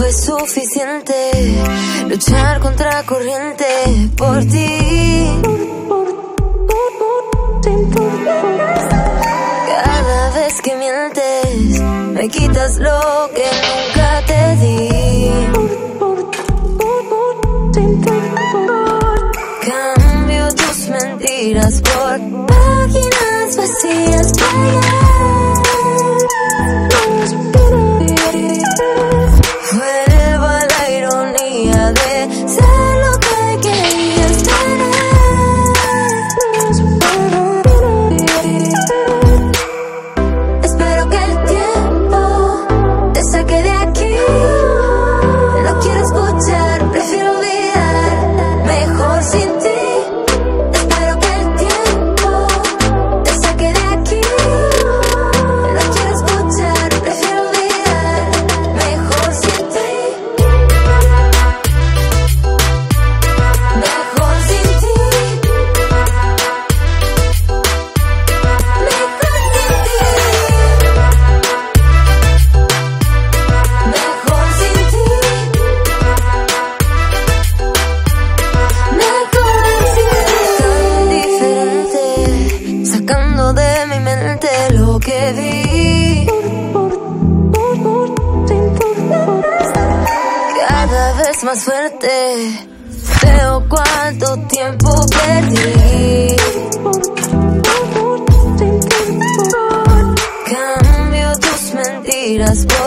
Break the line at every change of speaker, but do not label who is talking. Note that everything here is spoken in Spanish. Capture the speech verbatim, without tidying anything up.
es suficiente luchar contra corriente por ti. Cada vez que mientes me quitas lo que nunca te di. Cambio tus mentiras por páginas vacías. Vuelvo a la ironía de ser lo que querías tener. Espero que el tiempo te saque de aquí. No quiero escuchar, prefiero olvidar, mejor sin ti. Espero que el tiempo te saque de aquí. No quiero escuchar, prefiero olvidar, mejor sin ti. Mejor sin ti. Mejor sin ti. Mejor sin ti. Tan diferente, sacando de mi mente lo que vi. Cada vez más fuerte veo cuánto tiempo perdí. Cambio tus mentiras por